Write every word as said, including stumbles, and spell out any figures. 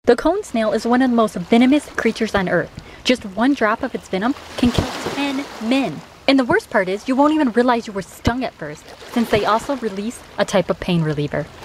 The cone snail is one of the most venomous creatures on Earth. Just one drop of its venom can kill ten men. And the worst part is, you won't even realize you were stung at first, since they also release a type of pain reliever.